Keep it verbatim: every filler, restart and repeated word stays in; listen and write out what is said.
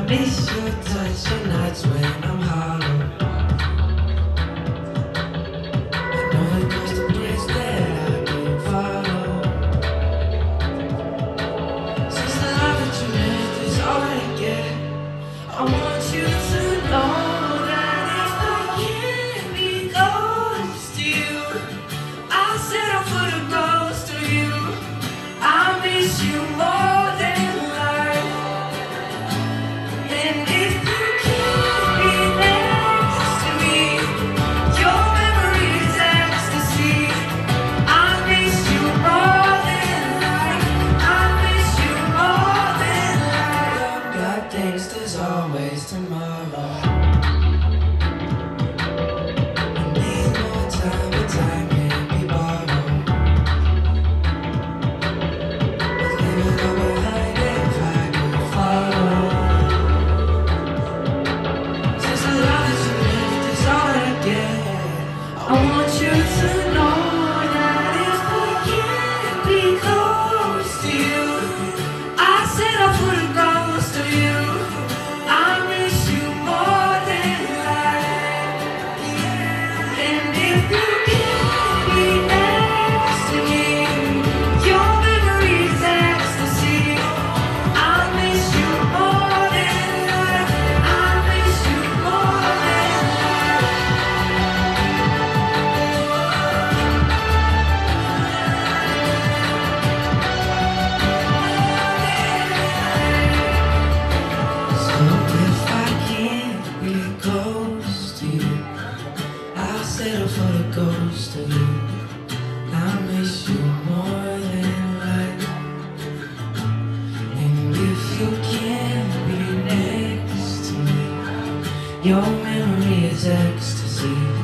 miss your touch at nights when I'm hollow. I know it goes to place that I can't follow. Since the love that you left is all I get, I want you to know that if I can't be close to you, I'll settle for the ghost of you. I miss you more than life. And if you can't be next to me, your memory is ecstasy. I miss you more than life. I miss you more than life. God thinks there's always tomorrow. I need more time, but time can't be borrowed. I'd leave it all behind if I could follow. Since the love that you left is all I get, I want you to know that if I can't be close to you, I settle for the ghost of you. I miss you more than life. And if you can't be next to me, your memory is ecstasy. I miss you more than life. I miss you more than life. So if I can't be close to you, I'll settle for the ghost of you. I miss you more than life. And if you can't be next to me, your memory is ecstasy.